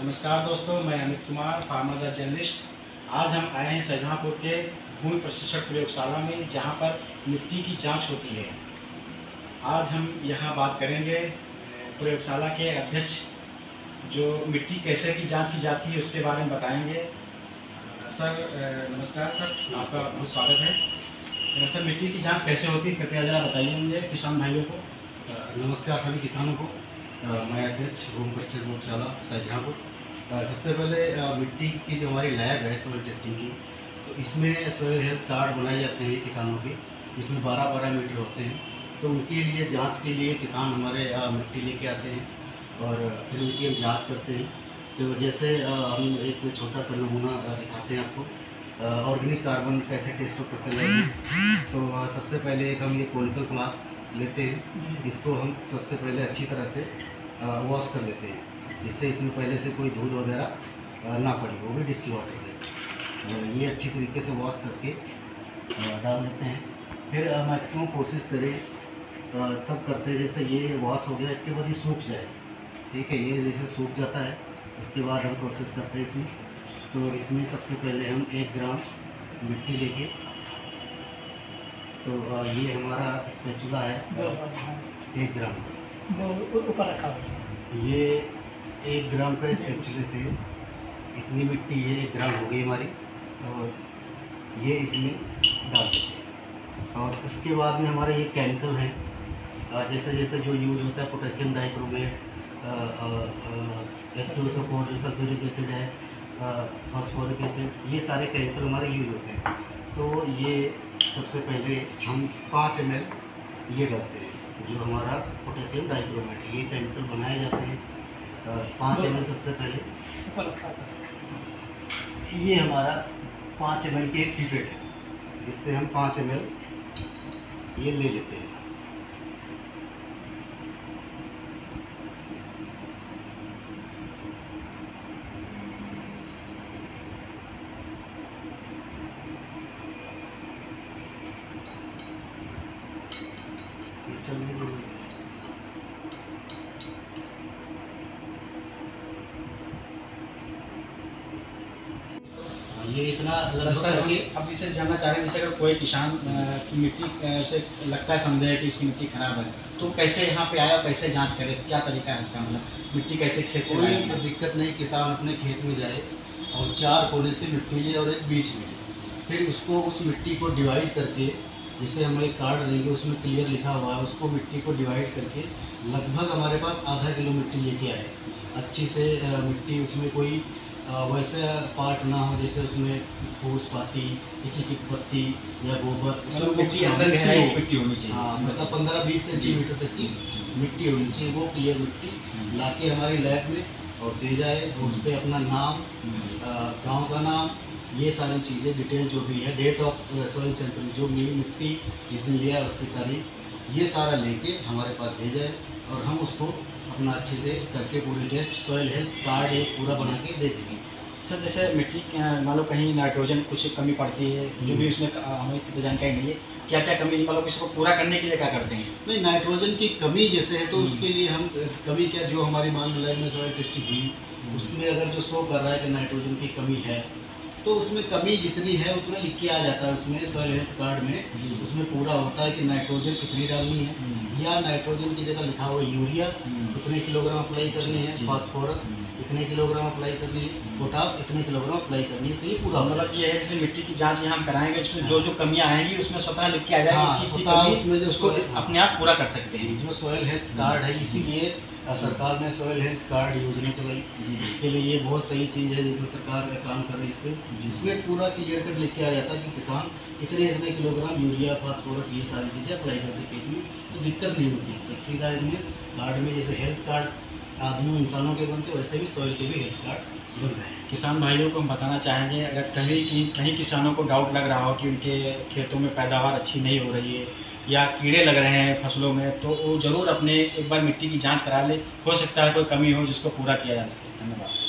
नमस्कार दोस्तों, मैं अमित कुमार, फार्मर जर्नलिस्ट। आज हम आए हैं शाहजहाँपुर के भूमि प्रशिक्षण प्रयोगशाला में, जहां पर मिट्टी की जांच होती है। आज हम यहां बात करेंगे प्रयोगशाला के अध्यक्ष, जो मिट्टी कैसे की जांच की जाती है उसके बारे में बताएंगे। सर नमस्कार सर, आपका बहुत स्वागत है। सर, मिट्टी की जाँच कैसे होती है, कृपया ज़रा बताइए मुझे, किसान भाइयों को। नमस्कार सभी किसानों को। मैं अध्यक्ष भूमि प्रशिक्षण प्रयोगशाला शाहजहाँपुर। सबसे पहले मिट्टी की जो हमारी लैब है सॉइल टेस्टिंग की, तो इसमें सॉइल हेल्थ कार्ड बनाए जाते हैं किसानों के, जिसमें 12 मीटर होते हैं। तो उनके लिए जांच के लिए किसान हमारे मिट्टी लेके आते हैं और फिर उनकी हम जांच करते हैं। तो जैसे हम एक छोटा सा नमूना दिखाते हैं आपको, ऑर्गेनिक कार्बन कैसे टेस्ट करते हैं। तो सबसे पहले एक हम ये कोनिकल फ्लास्क लेते हैं, इसको हम सबसे पहले अच्छी तरह से वॉश कर लेते हैं, जिससे इसमें पहले से कोई धूल वगैरह ना पड़े, वो भी डिस्टिल वाटर से। ये अच्छी तरीके से वॉश करके डाल देते हैं। फिर मैक्सिमम कोशिश करें तब करते हैं जैसे ये वॉश हो गया, इसके बाद ये सूख जाए। ठीक है, ये जैसे सूख जाता है उसके बाद हम प्रोसेस करते हैं इसमें। तो इसमें सबसे पहले हम 1 ग्राम मिट्टी लेके, तो ये हमारा स्पैचुला है 1 ग्राम का, ऊपर रखा हुआ ये 1 ग्राम का स्पैचुले से इसमें मिट्टी ये 1 ग्राम हो गई हमारी, और ये इसमें डाल देते हैं। और उसके बाद में हमारे ये केमिकल हैं, जैसे जैसे जो यूज होता है, पोटेशियम डाइक्रोमेट, H2SO4 जो सल्फ्यूरिक एसिड है, फॉस्फोरिक एसिड, ये सारे केमिकल हमारे यूज होते हैं। तो ये सबसे पहले हम 5 ml ये डालते हैं, जो हमारा पोटेशियम डाइक्रोमेट, ये केमिकल बनाए जाते हैं। 5 ml सबसे पहले, ये हमारा 5 ml की एक पिपेट है, जिससे हम 5 ml ये ले लेते हैं। ये इतना लगभग करके अब इसे जानना चाह रहे हैं, जैसे अगर कोई किसान की मिट्टी से लगता है, संदेह कि इसकी मिट्टी खराब है, तो कैसे यहाँ पे आया, कैसे जांच करे, क्या तरीका है इसका, मतलब मिट्टी कैसे खेत से कोई दिक्कत नहीं, किसान अपने खेत में जाए और 4 कोने से मिट्टी ले और एक बीच में, फिर उसको उस मिट्टी को डिवाइड करके, जैसे हम एक कार्ड देंगे उसमें क्लियर लिखा हुआ है, उसको मिट्टी को डिवाइड करके लगभग हमारे पास आधा किलो मिट्टी लेके आए। अच्छी से मिट्टी, उसमें कोई वैसे पार्ट ना हो, जैसे उसमें फूस पाती, किसी की पत्ती या गोबर, मतलब मिट्टी अंदर गहराई मिट्टी होनी चाहिए। हाँ, मतलब 15-20 सेंटीमीटर तक की मिट्टी होनी चाहिए। वो क्लियर मिट्टी लाके हमारी लैब में और दे जाए, उस पर अपना नाम, गांव का नाम, ये सारी चीज़ें डिटेल जो भी है, डेट ऑफ सॉइल सैंपल, जो भी मिट्टी जिसने लिया है उसकी तारीख, ये सारा लेके हमारे पास दे जाए और हम उसको अपना अच्छे से करके पूरी टेस्ट, सॉइल हेल्थ कार्ड एक पूरा बना के दे देंगे। सर, जैसे मिट्टी मान लो कहीं नाइट्रोजन कुछ कमी पड़ती है, जो भी उसमें हमें तो जानकारी नहीं है, क्या क्या कमी, मतलब इसको पूरा करने के लिए क्या करते हैं? नहीं, नाइट्रोजन की कमी जैसे है तो उसके लिए हम कमी क्या, जो हमारी मान लो लैब में सॉइल टेस्टिंग हुई, उसमें अगर जो शो कर रहा है कि नाइट्रोजन की कमी है, तो उसमें कमी जितनी है उतना लिख के आ जाता है उसमें सॉइल हेल्थ कार्ड में। उसमें पूरा होता है कि नाइट्रोजन कितनी डालनी है, या नाइट्रोजन की जगह लिखा हुआ यूरिया इतने किलोग्राम अप्लाई करनी है, फास्फोरस इतने किलोग्राम अप्लाई करनी है, पोटास इतने किलोग्राम अप्लाई करनी है। तो ये पूरा मतलब ये है, जैसे मिट्टी की जांच यहाँ हम कराएंगे, इसमें जो जो कमियाँ आएंगी उसमें स्वतः लिख के आ जाएगी, उसमें जो उसको अपने आप पूरा कर सकते हैं। जो सॉइल हेल्थ कार्ड है, इसीलिए सरकार ने सॉइल हेल्थ कार्ड योजना चलाई। इसके लिए ये बहुत सही चीज़ है, जिसमें सरकार का काम कर रही है। इसमें पूरा क्लियर कट लिख के आ जाता है कि किसान इतने किलोग्राम यूरिया, फास्फोरस, ये सारी चीज़ें अप्लाई करते खेत में, तो दिक्कत नहीं होती। सीधा इसमें कार्ड में जैसे हेल्थ कार्ड आदमी इंसानों के बनते, वैसे भी सॉइल के भी हेल्थ कार्ड बन रहे हैं। किसान भाइयों को हम बताना चाहेंगे, अगर कहीं किसानों को डाउट लग रहा हो कि उनके खेतों में पैदावार अच्छी नहीं हो रही है या कीड़े लग रहे हैं फसलों में, तो वो ज़रूर अपने एक बार मिट्टी की जांच करा ले, हो सकता है कोई कमी हो जिसको पूरा किया जा सके। धन्यवाद।